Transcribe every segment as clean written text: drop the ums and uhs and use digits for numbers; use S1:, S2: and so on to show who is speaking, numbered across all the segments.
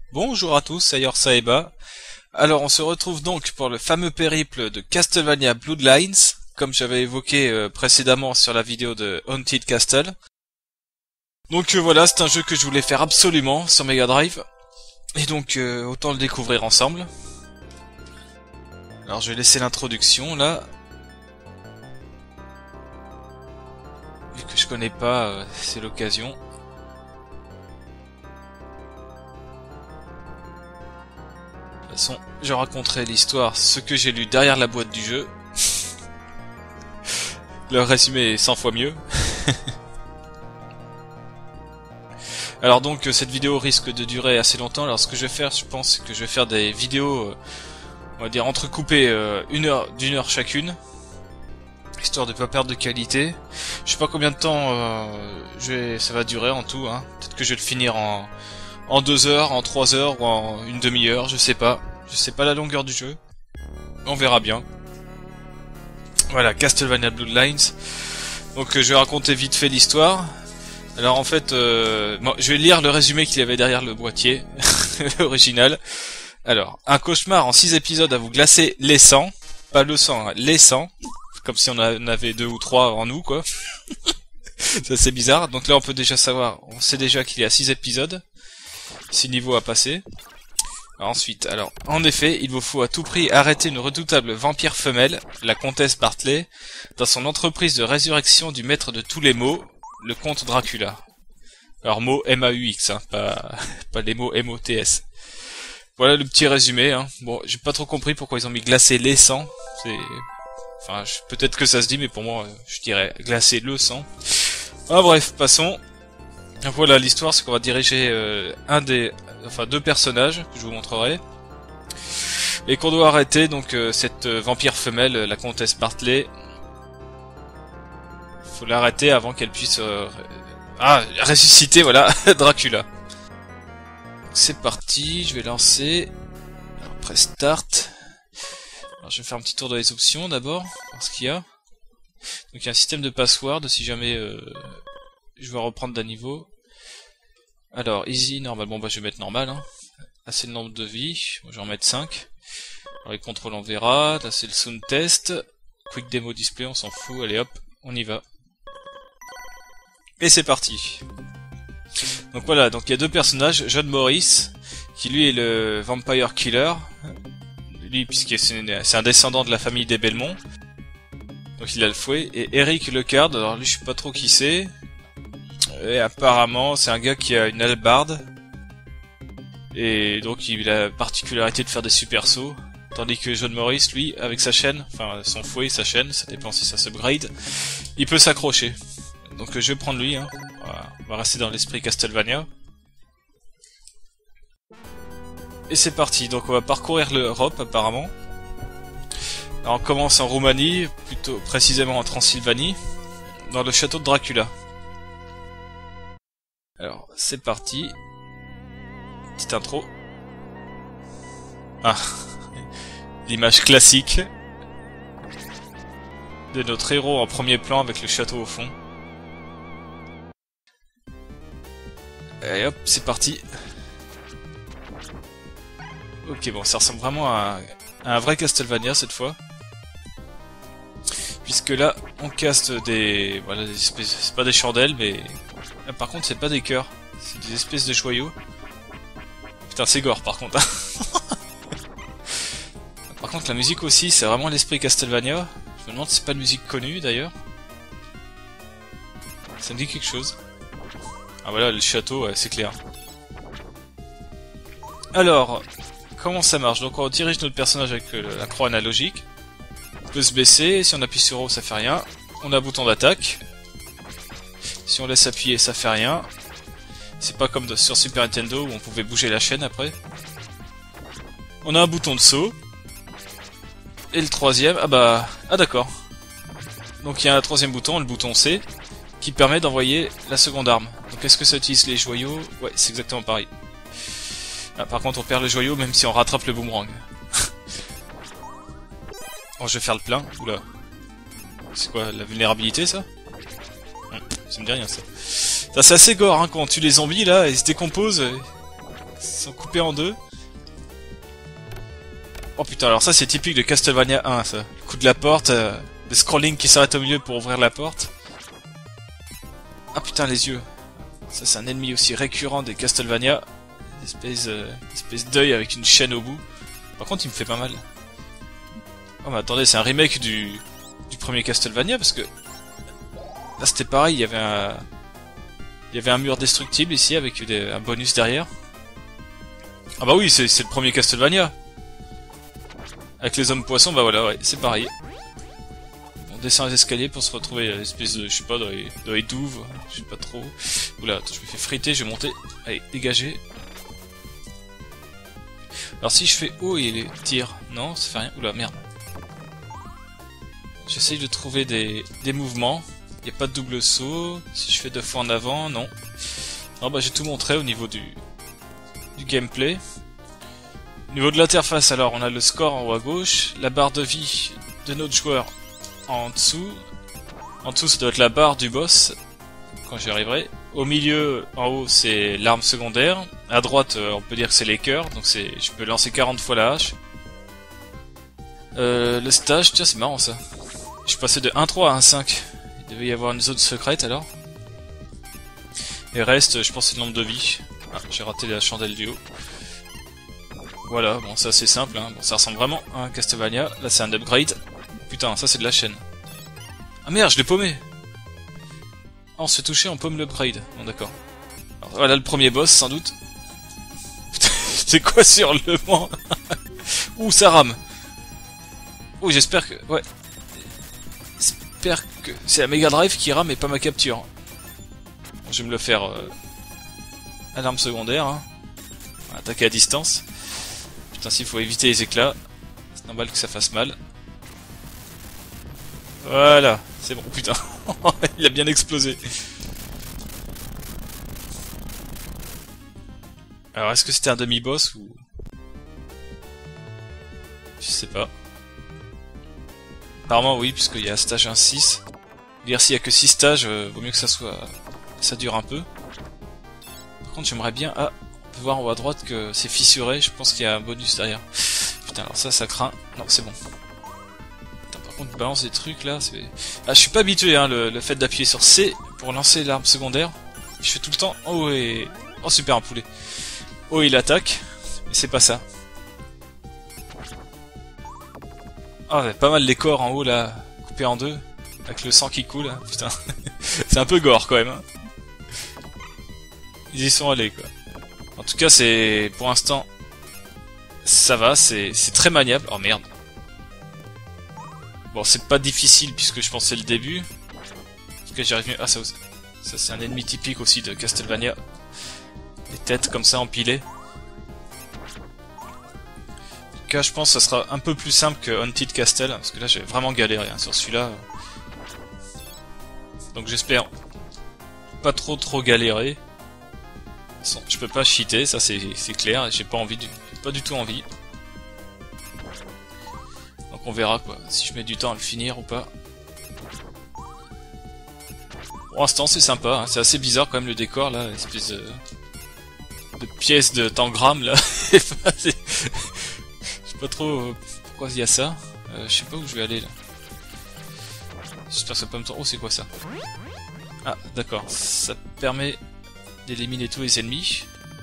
S1: Bonjour à tous, c'est Yorsaeba. Alors on se retrouve donc pour le fameux périple de Castlevania Bloodlines, comme j'avais évoqué précédemment sur la vidéo de Haunted Castle. Donc voilà, c'est un jeu que je voulais faire absolument sur Mega Drive, et donc autant le découvrir ensemble. Alors je vais laisser l'introduction là. Vu que je connais pas, c'est l'occasion. De toute façon, je raconterai l'histoire, ce que j'ai lu derrière la boîte du jeu. Le résumé est 100 fois mieux. Alors donc cette vidéo risque de durer assez longtemps. Alors ce que je vais faire, je pense que je vais faire des vidéos, on va dire entrecoupées d'une heure chacune, histoire de pas perdre de qualité. Je sais pas combien de temps ça va durer en tout. Peut-être que je vais le finir en 2 heures, en 3 heures ou en une demi-heure, je sais pas. Je sais pas la longueur du jeu. On verra bien. Voilà, Castlevania Bloodlines. Donc je vais raconter vite fait l'histoire. Alors en fait, bon, je vais lire le résumé qu'il y avait derrière le boîtier original. Alors, un cauchemar en 6 épisodes à vous glacer les sangs. Pas le sang, hein, les sangs. Comme si on en avait 2 ou 3 en nous, quoi. Ça c'est bizarre. Donc là on peut déjà savoir, on sait déjà qu'il y a 6 épisodes. 6 niveaux à passer. Ensuite, alors, en effet, il vous faut à tout prix arrêter une redoutable vampire femelle, la comtesse Bartley, dans son entreprise de résurrection du maître de tous les maux, le comte Dracula. Alors, mots M-A-U-X, pas les mots M-O-T-S. Voilà le petit résumé, Bon, j'ai pas trop compris pourquoi ils ont mis glacer les sangs. Enfin, peut-être que ça se dit, mais pour moi, je dirais glacer le sang. Ah bref, passons. Voilà, l'histoire, c'est qu'on va diriger deux personnages que je vous montrerai, et qu'on doit arrêter donc cette vampire femelle, la comtesse Bartley. Faut l'arrêter avant qu'elle puisse ressusciter, voilà, Dracula. C'est parti, je vais lancer. Alors, après start. Alors, je vais faire un petit tour dans les options d'abord, voir ce qu'il y a. Donc il y a un système de password si jamais je veux reprendre d'un niveau. Alors, easy, normal, bon bah je vais mettre normal, Là c'est le nombre de vies, moi je vais en mettre 5. Alors les contrôles on verra, là c'est le sound test. Quick demo display, on s'en fout, allez hop, on y va. Et c'est parti. Donc voilà, donc il y a deux personnages, John Morris, qui lui est le Vampire Killer. Lui, puisque c'est un descendant de la famille des Belmont. Donc il a le fouet. Et Eric Lecard, alors lui je sais pas trop qui c'est. Et apparemment, c'est un gars qui a une hallebarde. Et donc, il a la particularité de faire des super sauts. Tandis que John Morris, lui, avec sa chaîne, enfin son fouet, sa chaîne, ça dépend si ça s'upgrade, il peut s'accrocher. Donc je vais prendre lui, Voilà, on va rester dans l'esprit Castlevania. Et c'est parti, donc on va parcourir l'Europe apparemment. Alors, on commence en Roumanie, plutôt précisément en Transylvanie, dans le château de Dracula. Alors, c'est parti. Petite intro. L'image classique de notre héros en premier plan avec le château au fond. Et hop, c'est parti. Ok, bon, ça ressemble vraiment à un vrai Castlevania cette fois. Puisque là, on caste des espèces, c'est pas des chandelles, mais là, par contre, c'est pas des cœurs, c'est des espèces de joyaux. Putain, c'est gore par contre. Par contre, la musique aussi, c'est vraiment l'esprit Castlevania. Je me demande si c'est pas de musique connue d'ailleurs. Ça me dit quelque chose. Ah voilà, le château, c'est clair. Alors, comment ça marche? Donc on dirige notre personnage avec la croix analogique. On peut se baisser, si on appuie sur O ça fait rien. On a un bouton d'attaque. Si on laisse appuyer ça fait rien. C'est pas comme sur Super Nintendo où on pouvait bouger la chaîne après. On a un bouton de saut. Et le troisième, d'accord. Donc il y a un troisième bouton, le bouton C, qui permet d'envoyer la seconde arme. Donc est-ce que ça utilise les joyaux? Ouais, c'est exactement pareil. Par contre on perd le joyau même si on rattrape le boomerang. Oh, je vais faire le plein. Oula. C'est quoi, la vulnérabilité ça? Ça me dit rien ça. C'est assez gore quand on tue les zombies là, ils se décomposent. sont coupés en deux. Oh putain, alors ça c'est typique de Castlevania 1, ça. Le coup de la porte, le scrolling qui s'arrête au milieu pour ouvrir la porte. Ah putain, les yeux. Ça c'est un ennemi aussi récurrent des Castlevania. Une espèce d'œil avec une chaîne au bout. Par contre il me fait pas mal. Oh mais attendez, c'est un remake du premier Castlevania parce que... Là c'était pareil, il y avait un mur destructible ici avec un bonus derrière. Ah bah oui, c'est le premier Castlevania. Avec les hommes poissons, bah voilà, ouais, c'est pareil. On descend les escaliers pour se retrouver à l'espèce de, je sais pas, dans les douves, je sais pas trop. Oula, attends, je me fais friter, je vais monter. Allez, dégagez. Alors si je fais haut et les tire, non, ça fait rien. Oula, merde. J'essaye de trouver des mouvements. Il n'y a pas de double saut. Si je fais 2 fois en avant, non. Non, bah j'ai tout montré au niveau du gameplay. Au niveau de l'interface, alors on a le score en haut à gauche, la barre de vie de notre joueur en dessous. En dessous, ça doit être la barre du boss, quand j'y arriverai. Au milieu, en haut, c'est l'arme secondaire. À droite, on peut dire que c'est les cœurs, donc je peux lancer 40 fois la hache. Le stage, tiens, c'est marrant ça. Je suis passé de 1.3 à 1.5. Il devait y avoir une zone secrète alors. Et reste, je pense, c'est le nombre de vies. Ah, j'ai raté la chandelle du haut. Voilà, bon, c'est assez simple, hein. Bon, ça ressemble vraiment à un Castlevania. Là, c'est un upgrade. Putain, ça, c'est de la chaîne. Ah merde, je l'ai paumé. Ah, on se fait toucher, on paume l'upgrade. Bon, d'accord. Voilà le premier boss, sans doute. Putain, c'est quoi sur le banc? Ouh, ça rame. Ouh, j'espère que... Ouais. J'espère que c'est la Mega Drive qui rame et pas ma capture. Bon, je vais me le faire à l'arme secondaire. Hein. Attaquer à distance. Putain, s'il faut éviter les éclats. C'est normal que ça fasse mal. Voilà, c'est bon, putain. Il a bien explosé. Alors, est-ce que c'était un demi-boss ou... Je sais pas. Apparemment oui, puisqu'il y a stage 1-6. Dire s'il y a que 6 stages, vaut mieux que ça dure un peu. Par contre j'aimerais bien... Ah, on peut voir en haut à droite que c'est fissuré, je pense qu'il y a un bonus derrière. Putain, alors ça craint. Non, c'est bon. Putain, par contre, balance des trucs là, c'est... Ah, je suis pas habitué, hein, le fait d'appuyer sur C pour lancer l'arme secondaire. Je fais tout le temps... Oh, et... Oh, super, un poulet. Oh, il attaque, mais c'est pas ça. Ah, oh, pas mal les corps en haut là, coupés en deux, avec le sang qui coule, hein. Putain. C'est un peu gore quand même. Hein. Ils y sont allés quoi. En tout cas, c'est pour l'instant, ça va, c'est très maniable. Oh merde. Bon, c'est pas difficile puisque je pense que c'est le début. En tout cas, j'y arrive mieux. Ah, ça c'est un ennemi typique aussi de Castlevania. Des têtes comme ça empilées. En tout cas, je pense que ça sera un peu plus simple que Haunted Castle, parce que là j'ai vraiment galéré hein, sur celui-là. Donc j'espère pas trop galérer. Je peux pas cheater, ça c'est clair, j'ai pas envie, j'ai pas du tout envie. Donc on verra quoi, si je mets du temps à le finir ou pas. Pour l'instant c'est sympa, hein. C'est assez bizarre quand même le décor là, espèce de pièce de tangram là. Pas trop pourquoi il y a ça. Je sais pas où je vais aller là. J'espère que ça peut pas me tourner. Oh, c'est quoi ça? Ah, d'accord. Ça permet d'éliminer tous les ennemis.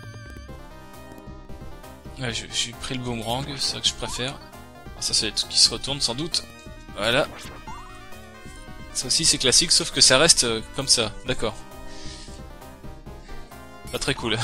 S1: Ouais, j'ai pris le boomerang, c'est ça que je préfère. Ah, ça, c'est les trucs qui se retournent sans doute. Voilà. Ça aussi, c'est classique, sauf que ça reste comme ça. D'accord. Pas très cool.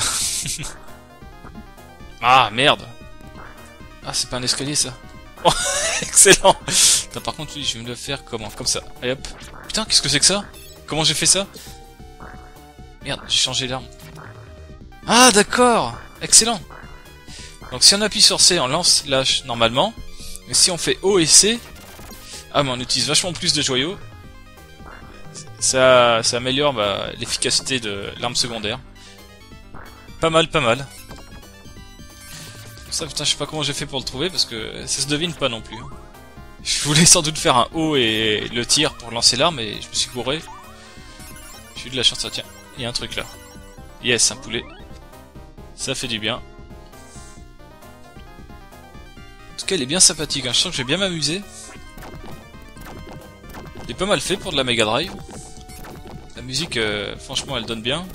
S1: Ah, merde! Ah, c'est pas un escalier ça. Oh, excellent. Putain, par contre, oui, je vais me le faire comment? Comme ça. Allez hop. Putain, qu'est-ce que c'est que ça? Comment j'ai fait ça? Merde, j'ai changé l'arme. Ah, d'accord. Excellent. Donc si on appuie sur C, on lance l'hache normalement. Mais si on fait O et C... Ah, mais on utilise vachement plus de joyaux. Ça améliore l'efficacité de l'arme secondaire. Pas mal, pas mal. Ça, putain, je sais pas comment j'ai fait pour le trouver parce que ça se devine pas non plus. Je voulais sans doute faire un haut et le tir pour lancer l'arme et je me suis gouré. J'ai eu de la chance, tiens, il y a un truc là. Yes, un poulet. Ça fait du bien. cas il est bien sympathique, hein. Je sens que je vais bien m'amuser. Il est pas mal fait pour de la Mega Drive. La musique, franchement, elle donne bien.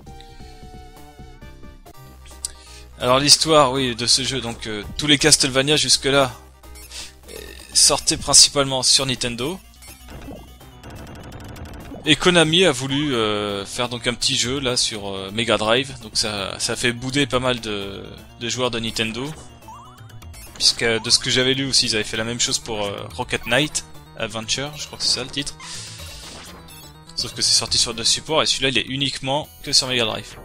S1: Alors l'histoire, oui, de ce jeu, donc tous les Castlevania jusque-là sortaient principalement sur Nintendo. Et Konami a voulu faire donc un petit jeu là sur Mega Drive, donc ça a fait bouder pas mal de joueurs de Nintendo. Puisque de ce que j'avais lu aussi, ils avaient fait la même chose pour Rocket Knight Adventure, je crois que c'est ça le titre. Sauf que c'est sorti sur deux supports et celui-là il est uniquement que sur Mega Drive.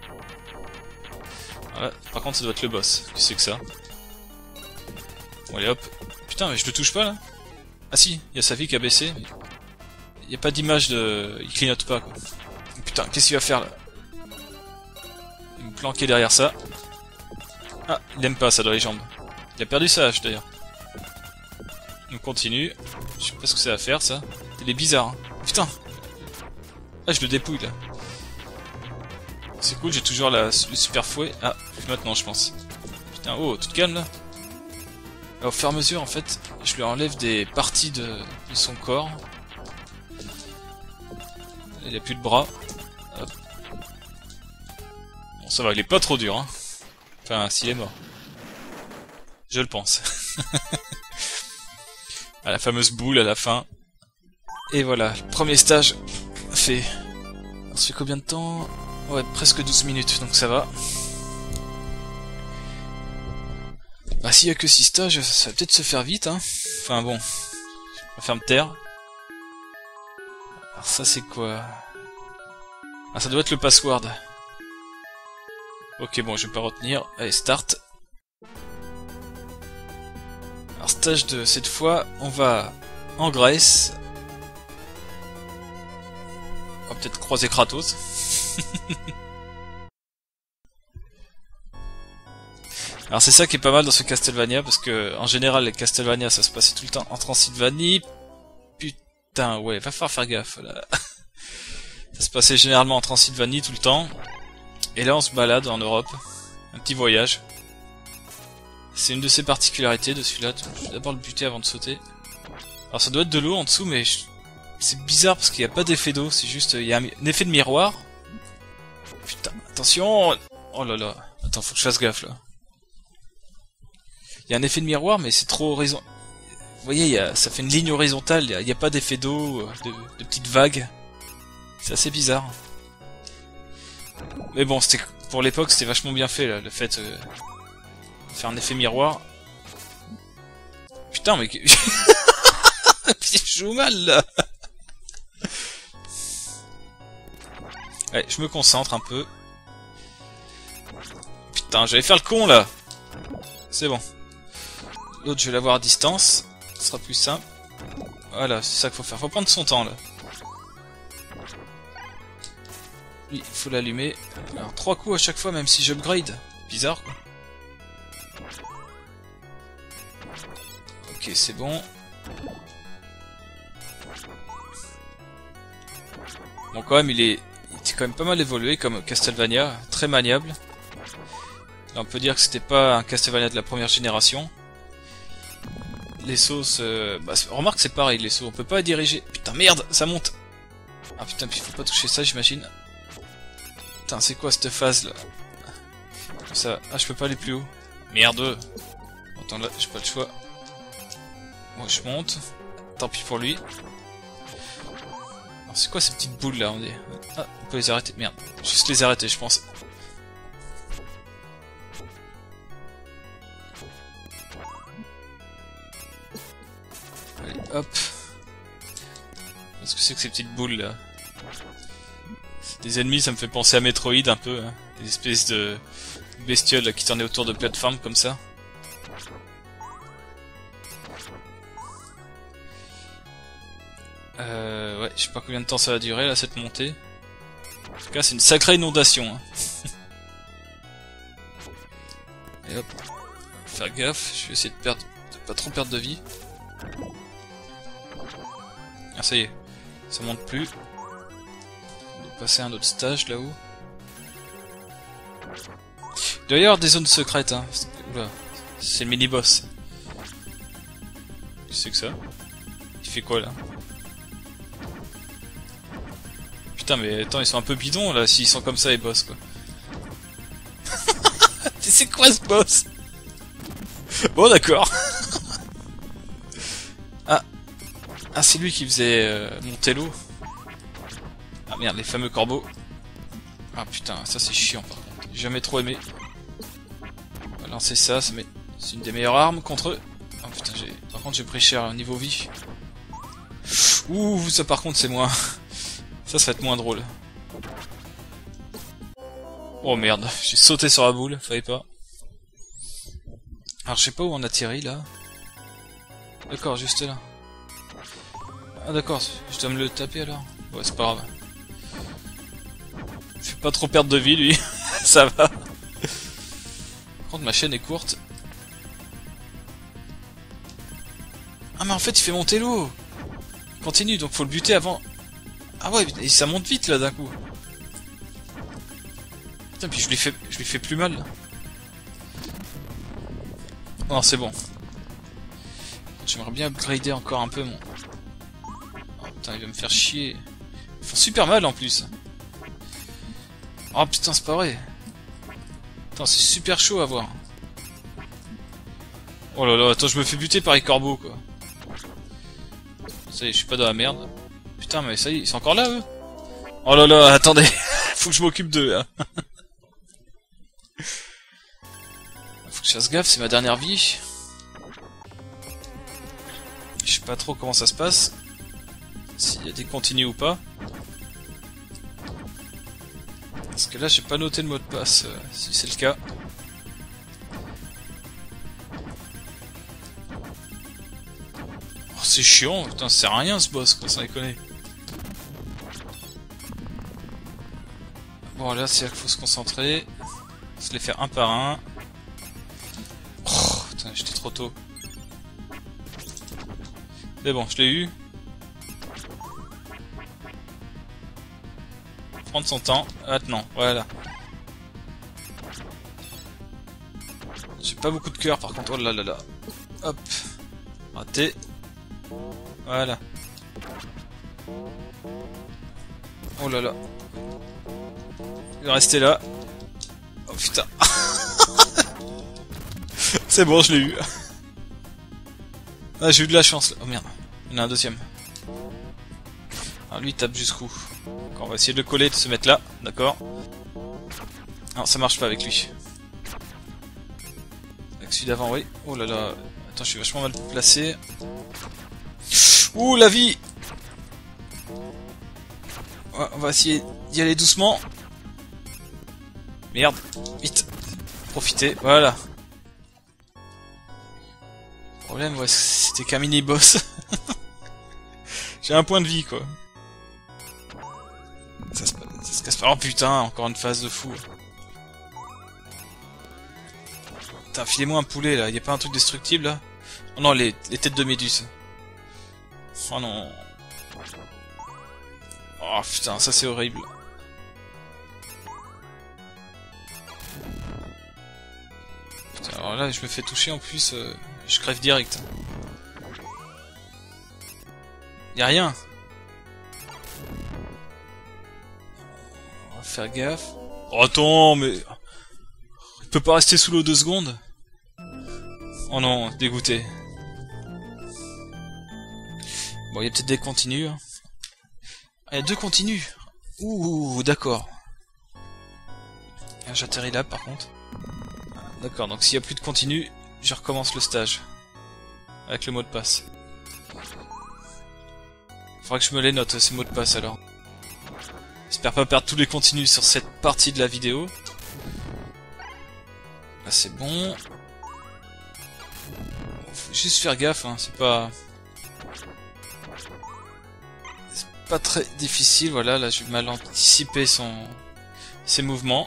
S1: Voilà. Par contre ça doit être le boss, qui c'est que ça. Bon allez hop. Putain mais je le touche pas là. Ah si, il y a sa vie qui a baissé. Il n'y a pas d'image de... Il clignote pas quoi. Putain, qu'est-ce qu'il va faire là? Il va me planquer derrière ça. Ah, il aime pas ça dans les jambes. Il a perdu sa hache d'ailleurs. On continue. Je sais pas ce que ça va faire ça. Il est bizarre hein. Putain. Ah je le dépouille là. C'est cool, j'ai toujours le super fouet. Ah, maintenant je pense. Putain, oh, tout calme là. Au fur et à mesure en fait, je lui enlève des parties de son corps. Il a plus de bras. Hop. Bon ça va, il est pas trop dur hein. Enfin, s'il est mort. Je le pense. À la fameuse boule à la fin. Et voilà, le premier stage fait. On se fait combien de temps? Ouais, presque 12 minutes, donc ça va. Bah s'il y a que 6 stages, ça va peut-être se faire vite, hein. Enfin bon, je préfère me taire. Alors ça c'est quoi? Ah ça doit être le password. Ok bon, je vais pas retenir. Allez, start. Alors stage 2, cette fois, on va en Grèce. On va peut-être croiser Kratos. Alors c'est ça qui est pas mal dans ce Castlevania, parce que en général les Castlevania ça se passait tout le temps en Transylvanie. Putain ouais, va falloir faire gaffe là. Ça se passait généralement en Transylvanie tout le temps. Et là on se balade en Europe. Un petit voyage. C'est une de ses particularités de celui-là. Je vais d'abord le buter avant de sauter. Alors ça doit être de l'eau en dessous, mais c'est bizarre parce qu'il n'y a pas d'effet d'eau, c'est juste... Il y a un effet de miroir. Putain, attention. Oh là là. Attends, faut que je fasse gaffe là. Il y a un effet de miroir, mais c'est trop horizontal. Vous voyez, ça fait une ligne horizontale, il n'y a pas d'effet d'eau, de petites vagues. C'est assez bizarre. Mais bon, pour l'époque, c'était vachement bien fait, là, le fait de faire un effet miroir. Putain, mais... je joue mal, là. Allez, je me concentre un peu. Putain, j'allais faire le con, là. C'est bon. L'autre, je vais l'avoir à distance. Ce sera plus simple. Voilà, c'est ça qu'il faut faire. Faut prendre son temps, là. Oui, il faut l'allumer. Alors, 3 coups à chaque fois, même si j'upgrade. Bizarre, quoi. Ok, c'est bon. Bon, quand même, il est quand même pas mal évolué comme Castlevania. Très maniable. Là, on peut dire que c'était pas un Castlevania de la première génération. Les sauces... Bah, remarque, c'est pareil, les sauces. On peut pas les diriger. Putain, merde, ça monte. Ah putain, puis faut pas toucher ça, j'imagine. Putain, c'est quoi cette phase, là? Ça... Ah, je peux pas aller plus haut. Merde. Attends, là, j'ai pas le choix. Moi, je monte. Tant pis pour lui. Alors, c'est quoi ces petites boules, là, on dit? Ah, on peut les arrêter. Merde. Juste les arrêter, je pense. Allez, hop. Qu'est-ce que c'est que ces petites boules là? C'est des ennemis, ça me fait penser à Metroid un peu, hein. Des espèces de bestioles là, qui tournaient autour de plateformes comme ça. Ouais, je sais pas combien de temps ça va durer là cette montée. En tout cas, c'est une sacrée inondation. Hein. Et hop, faire gaffe, je vais essayer de pas trop perdre de vie. Ah ça y est, ça monte plus. On doit passer à un autre stage là-haut. Il doit y avoir des zones secrètes, hein. Oula, c'est le mini-boss. Qu'est-ce que c'est que ça? Il fait quoi là? Putain mais attends, ils sont un peu bidons là, s'ils sont comme ça les boss quoi. C'est quoi ce boss? Bon d'accord. Ah c'est lui qui faisait monter l'eau. Ah merde, les fameux corbeaux. Ah putain, ça c'est chiant par contre. J'ai jamais trop aimé. On va lancer ça, c'est une des meilleures armes contre eux. Oh putain, par contre j'ai pris cher au niveau vie. Ouh, ça par contre c'est moins... Ça va être moins drôle. Oh merde, j'ai sauté sur la boule, fallait pas. Alors je sais pas où on atterrit là. D'accord, juste là. Ah d'accord, je dois me le taper alors. Ouais, c'est pas grave. Fais pas trop perdre de vie lui, ça va. Par contre ma chaîne est courte. Ah mais en fait il fait monter l'eau. Continue, donc faut le buter avant. Ah ouais, et ça monte vite là d'un coup. Putain, puis je lui fais plus mal là. Non, c'est bon. J'aimerais bien upgrader encore un peu mon... Oh putain, il va me faire chier. Ils font super mal en plus. Oh putain, c'est pas vrai. Putain, c'est super chaud à voir. Oh là là, attends, je me fais buter par les corbeaux quoi. Ça y est, je suis pas dans la merde. Putain, mais ça y est, ils sont encore là eux. Oh là là, attendez. Faut que je m'occupe d'eux là. Faut que je fasse gaffe, c'est ma dernière vie. Je sais pas trop comment ça se passe. S'il y a des continues ou pas. Parce que là j'ai pas noté le mot de passe, si c'est le cas. Oh, c'est chiant, putain, ça sert à rien ce boss quoi, ça déconne. Bon là c'est là qu'il faut se concentrer. Se les faire un par un. Oh, putain, j'étais trop tôt. Mais bon, je l'ai eu. Prendre son temps. Maintenant, voilà. J'ai pas beaucoup de cœur par contre. Oh là là là. Hop. Raté. Voilà. Oh là là. Il va rester là. Oh putain. C'est bon, je l'ai eu. Ah, j'ai eu de la chance là. Oh merde. Il y en a un deuxième. Alors lui il tape jusqu'où? On va essayer de le coller, de se mettre là. D'accord. Non, ça marche pas avec lui. Avec celui d'avant, oui. Oh là là. Attends, je suis vachement mal placé. Ouh, la vie! Ouais, on va essayer d'y aller doucement. Merde. Vite. Profitez. Voilà. Le problème, ouais, c'était qu'un mini-boss. J'ai un point de vie, quoi. Ça se casse pas. Oh putain, encore une phase de fou. Putain, filez-moi un poulet, là. Y'a pas un truc destructible, là? Oh non, les têtes de méduse. Oh non. Oh putain, ça c'est horrible. Putain, alors là, je me fais toucher en plus, je crève direct. Y'a rien. On va faire gaffe. Oh attends, mais... Il peut pas rester sous l'eau 2 secondes. Oh non, dégoûté. Bon, il y a peut-être des continues. Ah, il y a 2 continues. Ouh, d'accord. J'atterris là, par contre. D'accord, donc s'il y a plus de continue, je recommence le stage. Avec le mot de passe. Faudra que je me les note, ces mots de passe, alors. J'espère pas perdre tous les continues sur cette partie de la vidéo. Là, c'est bon. Faut juste faire gaffe, hein, c'est pas très difficile, voilà, là j'ai mal anticipé ses mouvements.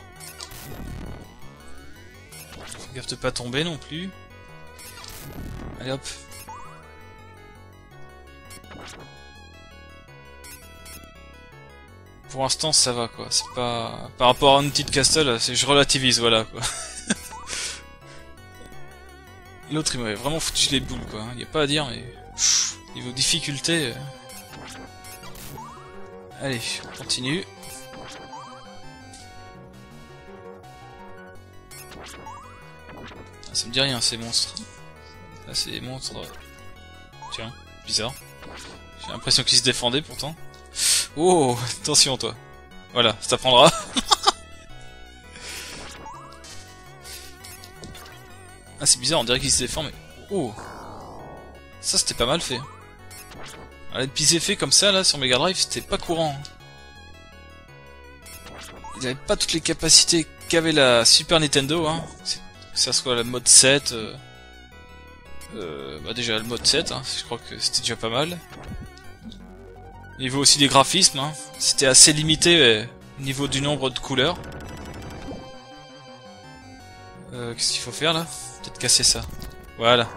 S1: Faut gaffe de pas tomber non plus. Allez hop. Pour l'instant ça va quoi, c'est pas... Par rapport à une petite castle, je relativise, voilà quoi. L'autre il m'avait vraiment foutu les boules quoi, y a pas à dire mais... Pff, niveau difficulté... Allez, on continue. Ah, ça me dit rien ces monstres. Là c'est des monstres... Tiens, bizarre. J'ai l'impression qu'ils se défendaient pourtant. Oh, attention toi. Voilà, ça t'apprendra. Ah c'est bizarre, on dirait qu'ils se défendent mais... Oh, ça c'était pas mal fait. Ah, les petits effets comme ça là sur Mega Drive c'était pas courant. Il avait pas toutes les capacités qu'avait la Super Nintendo hein. Que ça soit la mode 7. Bah déjà le mode 7, hein, je crois que c'était déjà pas mal. Au niveau aussi des graphismes, hein, c'était assez limité au niveau du nombre de couleurs. Qu'est-ce qu'il faut faire là? Peut-être casser ça. Voilà.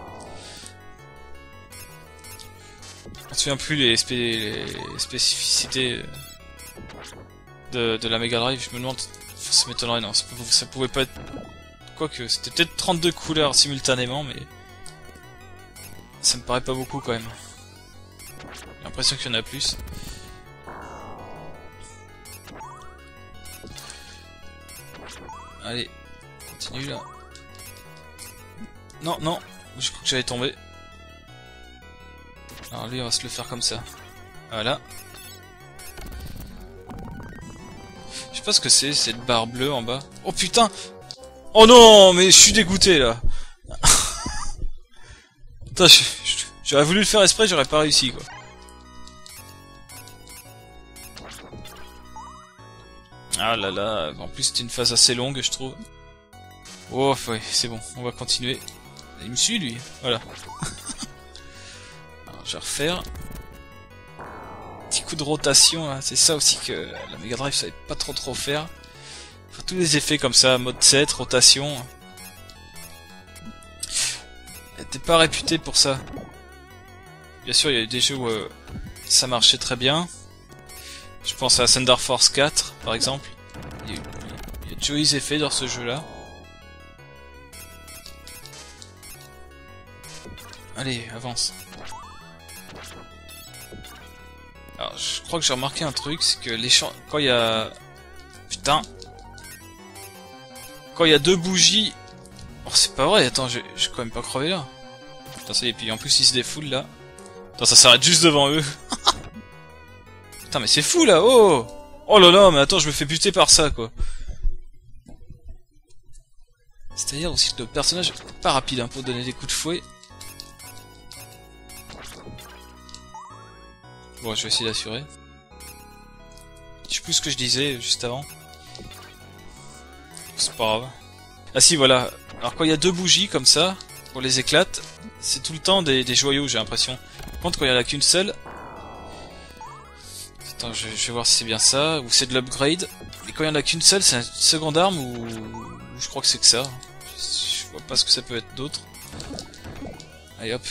S1: Je me souviens plus les spécificités de la Mega Drive, je me demande... Ça m'étonnerait, non, ça pouvait pas être... Quoique, c'était peut-être 32 couleurs simultanément, mais... Ça me paraît pas beaucoup quand même. J'ai l'impression qu'il y en a plus. Allez, continue là. Non, non, je crois que j'allais tomber. Alors lui on va se le faire comme ça. Voilà. Je sais pas ce que c'est, cette barre bleue en bas. Oh putain! Oh non, mais je suis dégoûté là. Putain, j'aurais voulu le faire exprès, j'aurais pas réussi quoi. Ah là là, en plus c'était une phase assez longue je trouve. Oh ouais, c'est bon, on va continuer. Il me suit lui, voilà. Alors je vais refaire. Petit coup de rotation, hein. C'est ça aussi que la Mega Drive savait pas trop faire. Enfin, tous les effets comme ça, mode 7, rotation. Elle était pas réputée pour ça. Bien sûr, il y a eu des jeux où ça marchait très bien. Je pense à Thunder Force 4, par exemple. Il y a de jolis effets dans ce jeu-là. Allez, avance. Alors, je crois que j'ai remarqué un truc, c'est que les champs... Quand il y a... Putain. Quand il y a deux bougies... Oh, c'est pas vrai, attends, je vais quand même pas crever là. Putain, ça y est, puis en plus ils se défoulent là. Attends, ça s'arrête juste devant eux. Putain, mais c'est fou là, oh! Oh là là, mais attends, je me fais buter par ça, quoi. C'est-à-dire aussi que le personnage est pas rapide hein, pour donner des coups de fouet. Bon, je vais essayer d'assurer. Je sais plus ce que je disais juste avant. C'est pas grave. Ah si, voilà. Alors quand il y a deux bougies comme ça, pour les éclates, c'est tout le temps des joyaux, j'ai l'impression. Par contre, quand il y en a qu'une seule... Attends, je vais voir si c'est bien ça, ou c'est de l'upgrade. Et quand il y en a qu'une seule, c'est une seconde arme, ou je crois que c'est que ça. Je vois pas ce que ça peut être d'autre. Allez hop.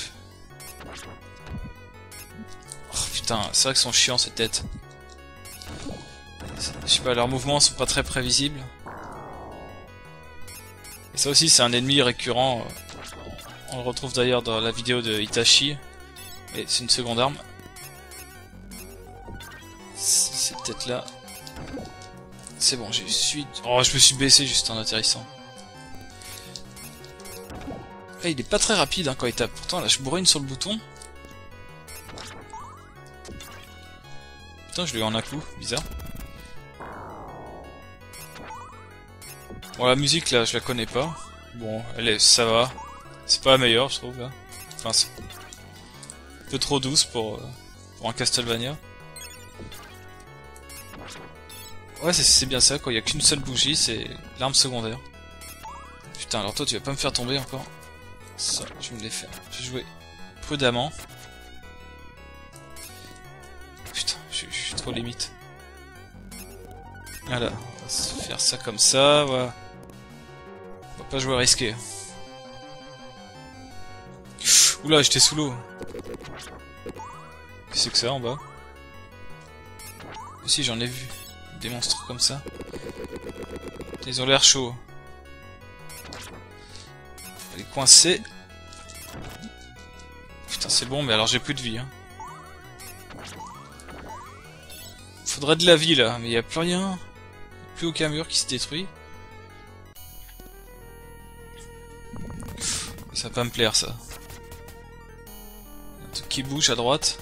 S1: Oh putain, c'est vrai que sont chiants ces têtes. Je sais pas, leurs mouvements sont pas très prévisibles. Et ça aussi c'est un ennemi récurrent. On le retrouve d'ailleurs dans la vidéo de Itachi. Et c'est une seconde arme. C'est peut-être là. C'est bon, je suis... Oh, je me suis baissé juste en atterrissant. Ah, il est pas très rapide hein, quand il tape. Pourtant là je bourrine sur le bouton. Putain, je lui ai en un coup, bizarre. Bon, la musique là, je la connais pas. Bon, ça va. C'est pas la meilleure, je trouve là. Enfin, c'est un peu trop douce pour un Castlevania. Ouais, c'est bien ça, quand il y a qu'une seule bougie, c'est l'arme secondaire. Putain, alors toi, tu vas pas me faire tomber encore. Ça, je vais me les faire. Je vais jouer prudemment. Putain, je suis trop limite. Voilà, on va se faire ça comme ça, voilà. On va pas jouer risqué. Oula, j'étais sous l'eau. Qu'est-ce que c'est en bas? Si, j'en ai vu. Des monstres comme ça. Ils ont l'air chauds. Elle est coincée. Putain, c'est bon, mais alors j'ai plus de vie. Hein. Faudrait de la vie là, mais il n'y a plus rien. Plus aucun mur qui se détruit. Ça va pas me plaire ça. Un truc qui bouge à droite.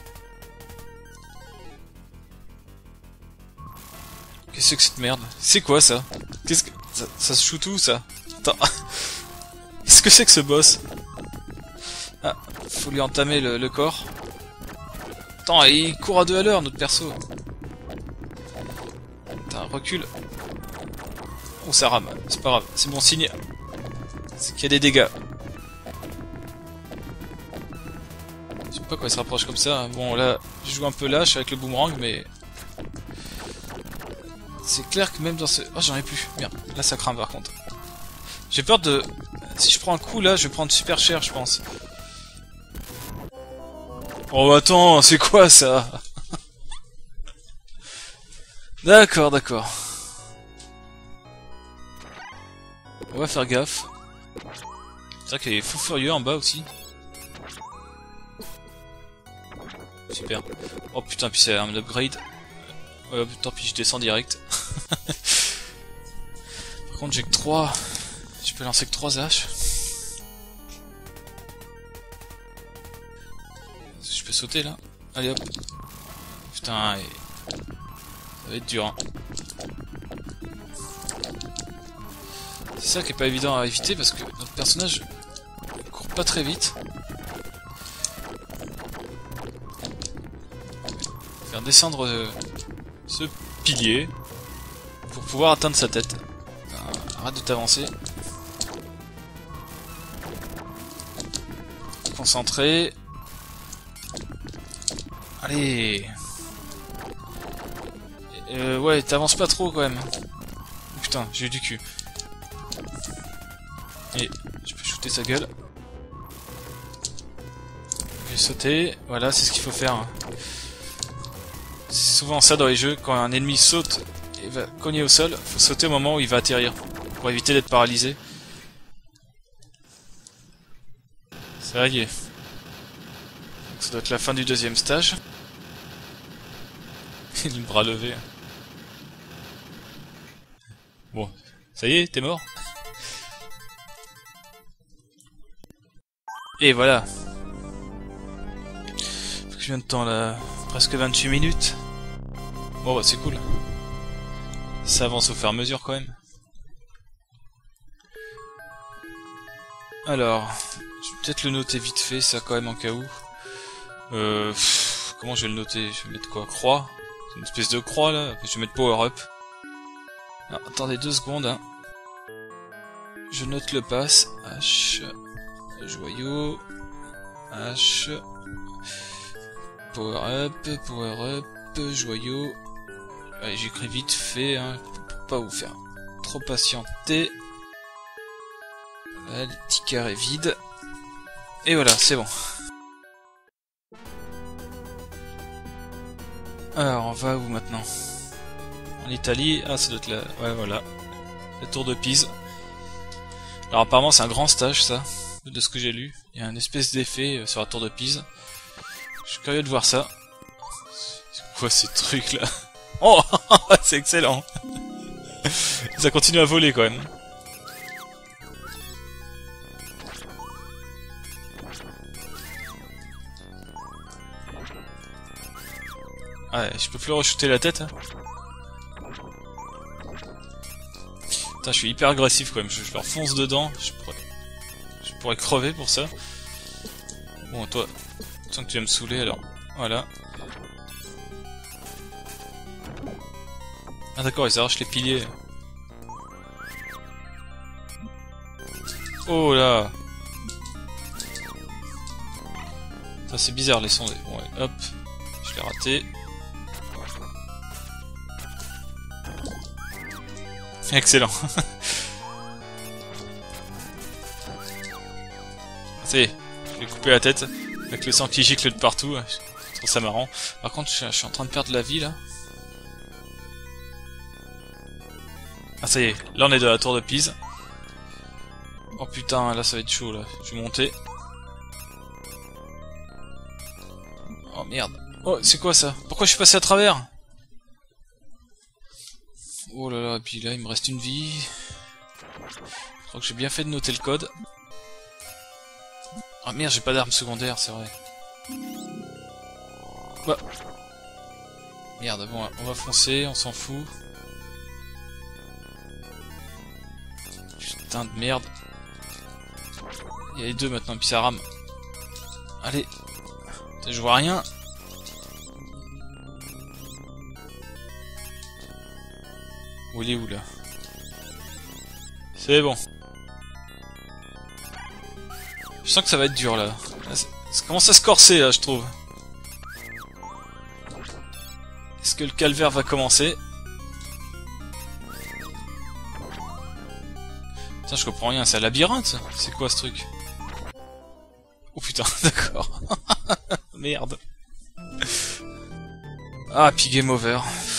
S1: Qu'est-ce que c'est que cette merde? C'est quoi ça? Qu'est-ce que... Ça se shoot où ça? Attends. Qu'est-ce que c'est que ce boss? Ah, faut lui entamer le corps. Attends, il court à 2 à l'heure notre perso. Putain, recule. Oh, ça rame, c'est pas grave, c'est bon signe. C'est qu'il y a des dégâts. Je sais pas quand il se rapproche comme ça. Bon là, je joue un peu lâche avec le boomerang, mais... C'est clair que même dans ce... Oh, j'en ai plus. Merde, là ça crame par contre. J'ai peur de... Si je prends un coup là, je vais prendre super cher, je pense. Oh attends, c'est quoi ça? D'accord, d'accord. On va faire gaffe. C'est vrai qu'il est fou furieux en bas aussi. Super. Oh putain, puis c'est un upgrade. Ouais, tant pis, je descends direct. Par contre, j'ai que 3. Je peux lancer que 3 haches. Je peux sauter là. Allez hop. Putain, ça va être dur. Hein. C'est ça qui est pas évident à éviter parce que notre personnage court pas très vite. Faire descendre ce pilier pour pouvoir atteindre sa tête. Arrête de t'avancer. Concentré. Allez. Ouais, t'avances pas trop quand même. Putain, j'ai eu du cul. Et je peux shooter sa gueule. Je vais sauter. Voilà, c'est ce qu'il faut faire. Hein. C'est souvent ça dans les jeux, quand un ennemi saute et va cogner au sol, faut sauter au moment où il va atterrir, pour éviter d'être paralysé. Ça y est. Donc ça doit être la fin du 2e stage. Le bras levé. Bon, ça y est, t'es mort. Et voilà. Combien de temps là? Presque 28 minutes. Bon bah c'est cool. Ça avance au fur et à mesure quand même. Alors, je vais peut-être le noter vite fait, ça quand même en cas où. Comment je vais le noter? Je vais mettre quoi? Croix? C'est une espèce de croix là. Je vais mettre power up. Ah, attendez 2 secondes. Hein. Je note le pass. H. Joyau. H. Power up, joyau. Allez, j'écris vite fait, hein, pour pas vous faire trop patienter. Voilà, les petits carrés vides. Et voilà, c'est bon. Alors, on va où maintenant? En Italie. Ah, ça doit être là. Ouais, voilà. La tour de Pise. Alors, apparemment, c'est un grand stage, ça. De ce que j'ai lu. Il y a une espèce d'effet sur la tour de Pise. Je suis curieux de voir ça. C'est quoi ces trucs là? Oh, c'est excellent. Ça continue à voler quand même. Ouais, je peux plus re-shooter la tête. Hein. Putain, je suis hyper agressif quand même. Je leur fonce dedans. Je pourrais crever pour ça. Bon, toi, tant que tu vas me saouler alors. Voilà. Ah d'accord, ils arrachent les piliers. Oh là. Ça c'est bizarre les sons. Bon, ouais, hop, je l'ai raté. Excellent. C'est, je vais couper la tête avec le sang qui gicle de partout. Je trouve ça marrant. Par contre, je suis en train de perdre la vie là. Ah ça y est, là on est de la tour de Pise. Oh putain, là ça va être chaud là. Je vais monter. Oh merde. Oh, c'est quoi ça? Pourquoi je suis passé à travers? Oh là là, et puis là il me reste une vie. Je crois que j'ai bien fait de noter le code. Ah merde, j'ai pas d'arme secondaire, c'est vrai. Bah. Merde, bon, on va foncer, on s'en fout. Putain de merde. Il y a les deux maintenant, puis ça rame. Allez. Je vois rien. Où il est où là? C'est bon. Je sens que ça va être dur là. Ça commence à se corser là, je trouve. Est-ce que le calvaire va commencer? Putain, je comprends rien, c'est un labyrinthe? C'est quoi ce truc? Oh putain, d'accord. Merde. Ah, puis game over.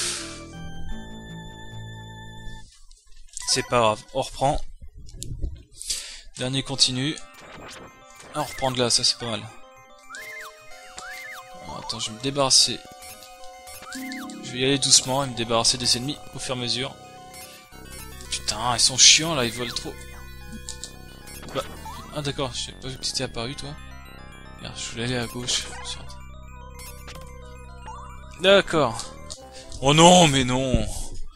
S1: C'est pas grave, on reprend. Dernier continu. Ah, on reprend de là, ça c'est pas mal. Alors, attends, je vais me débarrasser. Je vais y aller doucement et me débarrasser des ennemis au fur et à mesure. Putain, ils sont chiants là, ils volent trop. Bah, ah d'accord, je sais pas vu que t'étais apparu toi. Merde, je voulais aller à gauche. D'accord. Oh non, mais non.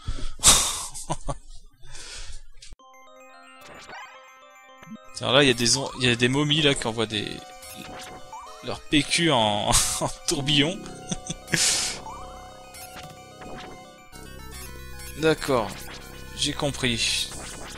S1: Alors là, il y a des momies là qui envoient leur PQ en tourbillon. D'accord, j'ai compris.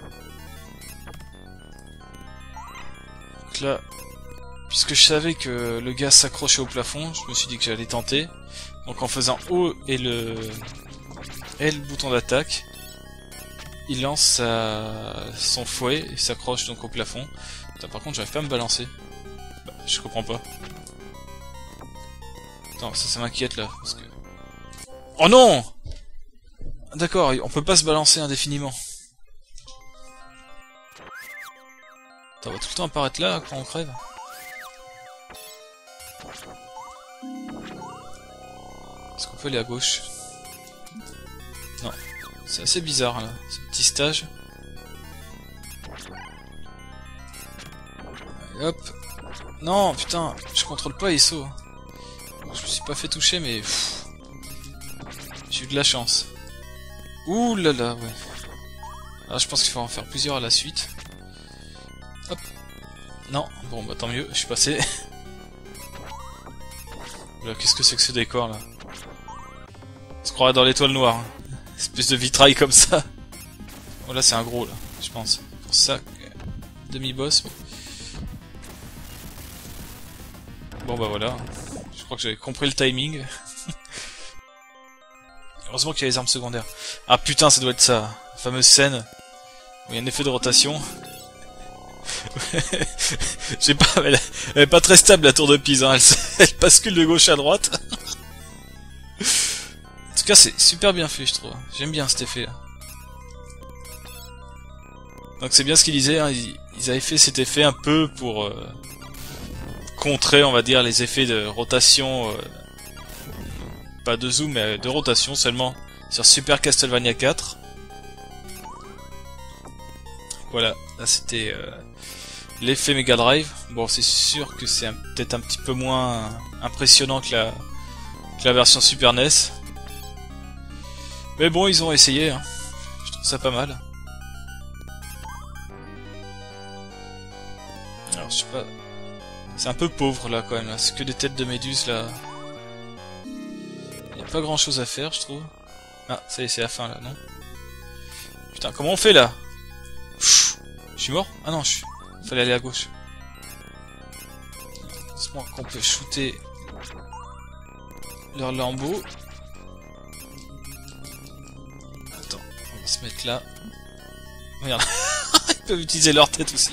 S1: Donc là, puisque je savais que le gars s'accrochait au plafond, je me suis dit que j'allais tenter. Donc en faisant haut et le bouton d'attaque, il lance son fouet et s'accroche donc au plafond. Putain, par contre, j'arrive pas à me balancer. Bah, je comprends pas. Attends, ça m'inquiète là. Parce que... Oh non! D'accord, on peut pas se balancer indéfiniment. Attends, on va tout le temps apparaître là quand on crève. Est-ce qu'on peut aller à gauche? Non. C'est assez bizarre là, ce petit stage. Allez, hop. Non, putain, je contrôle pas ISO. Je me suis pas fait toucher, mais... J'ai eu de la chance. Ouh là là, ouais. Alors je pense qu'il faut en faire plusieurs à la suite. Hop. Non, bon bah tant mieux, je suis passé. Là, qu'est-ce que c'est que ce décor là? On se croirait dans l'étoile noire. Hein. Espèce de vitrail comme ça. Oh là c'est un gros là, je pense. Pour ça, demi-boss. Bon bah voilà. Je crois que j'avais compris le timing. Heureusement qu'il y a les armes secondaires. Ah putain, ça doit être ça. La fameuse scène où il y a un effet de rotation. Je sais pas, elle est pas très stable la tour de Pise. Hein. Elle bascule de gauche à droite. En tout cas, c'est super bien fait, je trouve. J'aime bien cet effet là. Donc c'est bien ce qu'ils disaient. Hein. Ils avaient fait cet effet un peu pour contrer, on va dire, les effets de rotation. Pas de zoom, mais de rotation seulement sur Super Castlevania 4. Voilà, là c'était l'effet Mega Drive. Bon, c'est sûr que c'est peut-être un petit peu moins impressionnant que la version Super NES. Mais bon, ils ont essayé, hein. Je trouve ça pas mal. Alors, je sais pas... C'est un peu pauvre là quand même, là. C'est que des têtes de méduses là. Pas grand chose à faire, je trouve. Ah, ça y est, c'est la fin là, non? Putain, comment on fait là? Je suis mort? Ah non, fallait aller à gauche. Heureusement qu'on peut shooter leur lambeau. Attends, on va se mettre là. Regarde, ils peuvent utiliser leur tête aussi.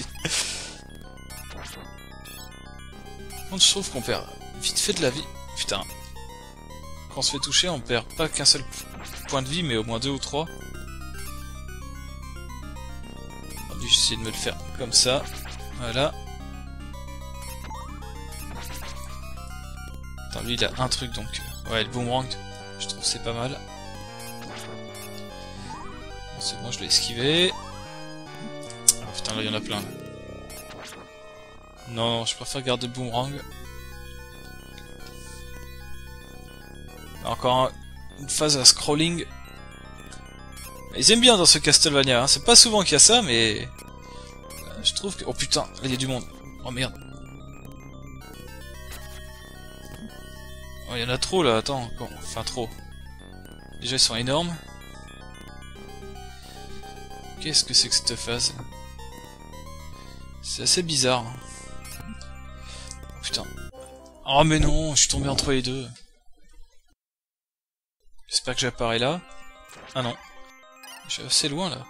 S1: Bon, je trouve qu'on perd vite fait de la vie. Putain. Quand on se fait toucher, on perd pas qu'un seul point de vie, mais au moins 2 ou 3. Alors, Lui j'essaie de me le faire comme ça. Voilà. Attends, lui il a un truc donc. Ouais, le boomerang, je trouve c'est pas mal. C'est bon, je l'ai esquivé. Oh putain, là il y en a plein. Non, je préfère garder le boomerang. Encore une phase à scrolling. Ils aiment bien dans ce Castlevania, hein. C'est pas souvent qu'il y a ça, mais je trouve que... Oh putain, là il y a du monde. Oh merde. Oh, il y en a trop là, attends. Enfin trop. Déjà ils sont énormes. Qu'est-ce que c'est que cette phase? C'est assez bizarre. Oh putain. Oh mais non, je suis tombé entre les deux. J'espère que j'apparais là. Ah non. Je suis assez loin là.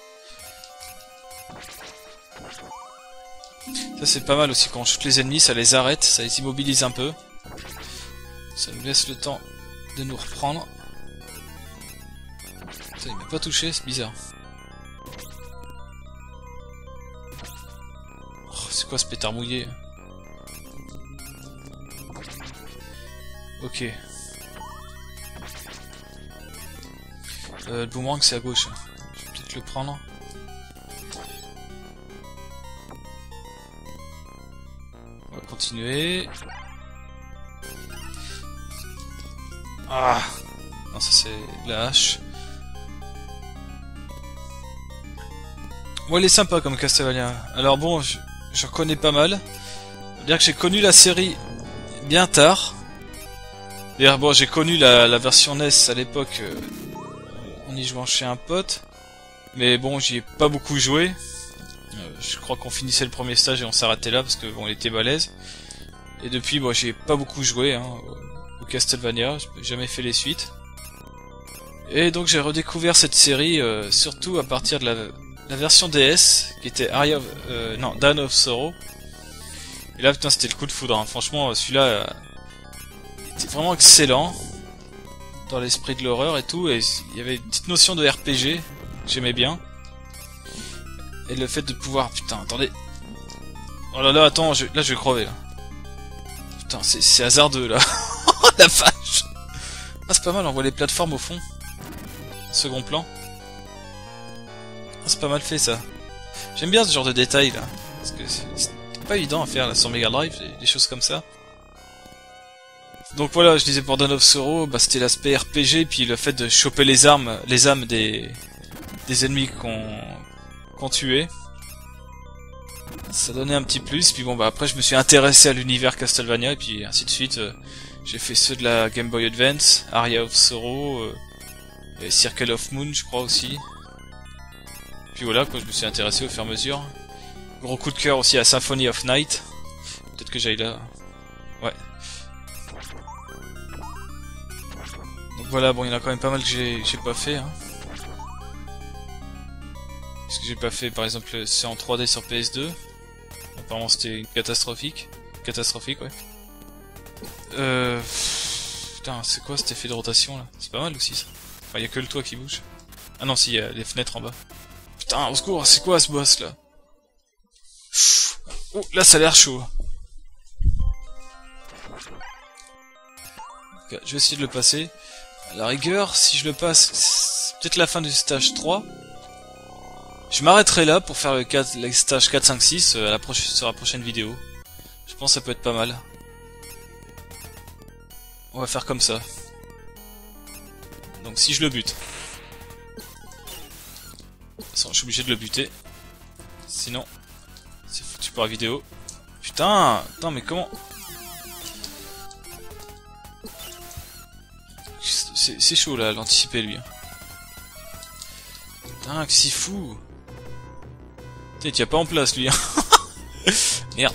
S1: Ça c'est pas mal aussi, quand on shoot les ennemis, ça les arrête, ça les immobilise un peu. Ça nous laisse le temps de nous reprendre. Ça, il m'a pas touché, c'est bizarre. Oh, c'est quoi ce pétard mouillé? Ok. Le boomerang c'est à gauche. Je vais peut-être le prendre. On va continuer. Ah non, ça c'est la hache. Bon, il est sympa comme Castlevania. Alors bon, je reconnais pas mal. Bien que j'ai connu la série bien tard. D'ailleurs bon, j'ai connu la version NES à l'époque. On y jouait chez un pote. Mais bon, j'y ai pas beaucoup joué. Je crois qu'on finissait le premier stage et on s'arrêtait là parce que bon, il était balèze. Et depuis, bon, j'y ai pas beaucoup joué hein, au Castlevania. J'ai jamais fait les suites. Et donc j'ai redécouvert cette série surtout à partir de la version DS qui était Dawn of Sorrow. Et là putain, c'était le coup de foudre hein. Franchement celui-là était vraiment excellent dans l'esprit de l'horreur et tout, et il y avait une petite notion de RPG, j'aimais bien. Et le fait de pouvoir... Putain, attendez. Oh là là, attends, là je vais crever là. Putain, c'est hasardeux là. La vache. Ah c'est pas mal, on voit les plateformes au fond. Second plan. Ah, c'est pas mal fait ça. J'aime bien ce genre de détails là. Parce que c'est pas évident à faire là sur Mega Drive, des choses comme ça. Donc voilà, je disais pour Dawn of Sorrow, bah, c'était l'aspect RPG, puis le fait de choper les âmes des ennemis qu'on tuait. Ça donnait un petit plus, puis bon bah après je me suis intéressé à l'univers Castlevania, et puis ainsi de suite. J'ai fait ceux de la Game Boy Advance, Aria of Sorrow, et Circle of Moon je crois aussi. Puis voilà quoi, je me suis intéressé au fur et à mesure. Gros coup de cœur aussi à Symphony of Night. Peut-être que j'aille là. Ouais. Donc voilà, bon il y en a quand même pas mal que j'ai pas fait hein. Parce que j'ai pas fait par exemple c'est en 3D sur PS2. Apparemment c'était catastrophique. Catastrophique ouais. Putain c'est quoi cet effet de rotation là? C'est pas mal aussi ça. Enfin y a que le toit qui bouge. Ah non si, y a les fenêtres en bas. Putain au secours, c'est quoi ce boss là? Oh là ça a l'air chaud. Okay, je vais essayer de le passer. À la rigueur, si je le passe, c'est peut-être la fin du stage 3. Je m'arrêterai là pour faire le stage 4, 5, 6 sur la prochaine vidéo. Je pense que ça peut être pas mal. On va faire comme ça. Donc si je le bute. De toute façon, je suis obligé de le buter. Sinon, c'est foutu pour la vidéo. Putain, attends, mais comment... C'est chaud là, l'anticiper lui. Putain, que c'est fou. Putain, il tient pas en place lui. Merde.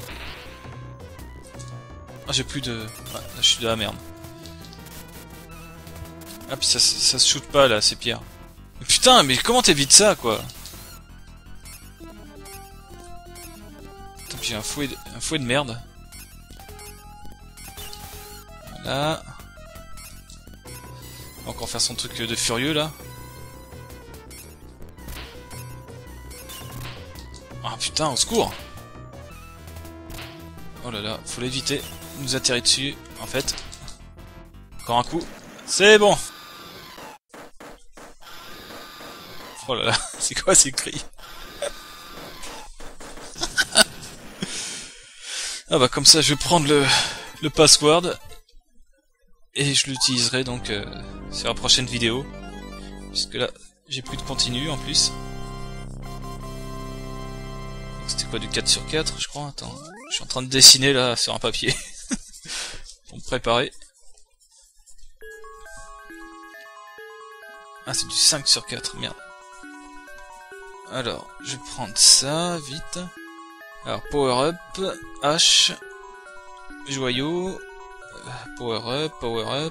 S1: Ah, j'ai plus de... Ouais, là, je suis de la merde. Ah, puis ça se shoot pas là, ces pierres. Mais putain, mais comment t'évites ça quoi? Putain, j'ai un fouet de merde. Voilà. On va encore faire son truc de furieux là. putain, au secours! Oh là là, faut l'éviter. Il nous atterrit dessus, en fait. Encore un coup. C'est bon! Oh là là, c'est quoi ces cris? Ah bah comme ça je vais prendre le password et je l'utiliserai donc sur la prochaine vidéo. Puisque là j'ai plus de continu en plus. C'était quoi, du 4 sur 4 je crois? Attends, je suis en train de dessiner là sur un papier pour me préparer. Ah c'est du 5 sur 4, merde. Alors, je vais prendre ça, vite. Alors, power up, H, joyau, power up,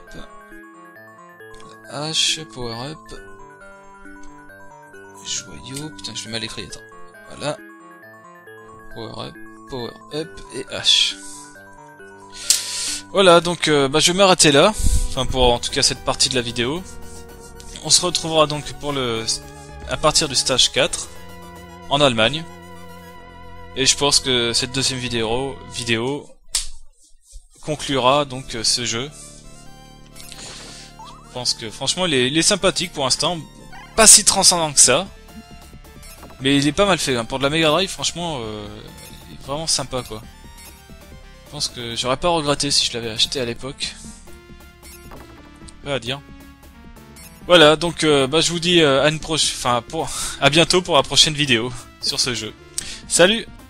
S1: H, power up, joyau, putain, je vais mal écrire, attends. Voilà. Power up et H. Voilà, donc, bah, je vais m'arrêter là. Enfin, pour, en tout cas, cette partie de la vidéo. On se retrouvera donc pour à partir du stage 4 en Allemagne, et je pense que cette deuxième vidéo conclura donc ce jeu. Je pense que franchement il est sympathique pour l'instant, pas si transcendant que ça, mais il est pas mal fait hein. Pour de la Mega Drive franchement il est vraiment sympa quoi. Je pense que j'aurais pas regretté si je l'avais acheté à l'époque, pas à dire. Voilà, donc bah, je vous dis à bientôt pour la prochaine vidéo sur ce jeu. Salut!